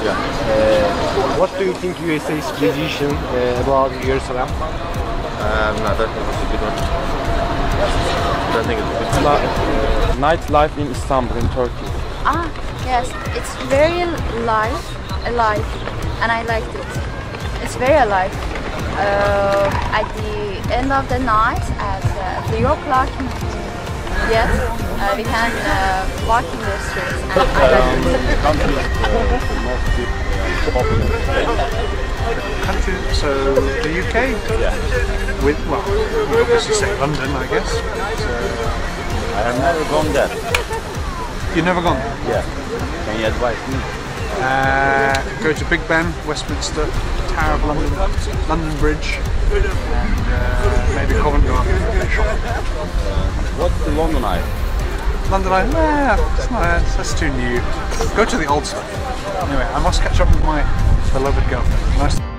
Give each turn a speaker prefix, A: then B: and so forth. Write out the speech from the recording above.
A: Yeah.
B: What do you think USA's decision about Jerusalem?
A: No, I don't think it's a good one. I don't think it's a good one.
C: Nightlife in Istanbul, in Turkey.
D: Ah, yes, it's very alive, and I liked it. It's very alive. At the end of the night, at 3 o'clock, yes, we can walk in the streets. And I like it.
C: Country is the most popular.
E: Country, so the UK?
C: Yeah.
E: With, well, you obviously say London, I guess.
C: I have never gone there.
E: You've never gone?
C: Yeah. Can you advise me?
E: Go to Big Ben, Westminster, Tower of London, London Bridge, and maybe Covent Garden.
C: What's the London Eye?
E: London Eye? Nah, it's not, that's too new. Go to the old stuff. Anyway, I must catch up with my beloved girlfriend. Nice.